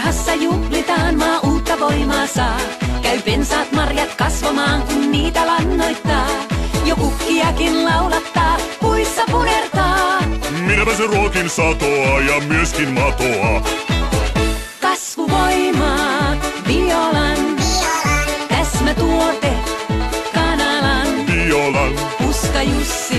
Puutarhassa juhlitaan, maa uutta voimaa saa. Käy pensaat marjat kasvamaan, kun niitä lannoittaa. Jo kukkiakin laulattaa, puissa punertaa. Minäpä se ruokin satoa ja myöskin matoa. Kasvuvoimaa, Biolan. Täsmätuote, Kanalan. Biolan. Puska Jussi.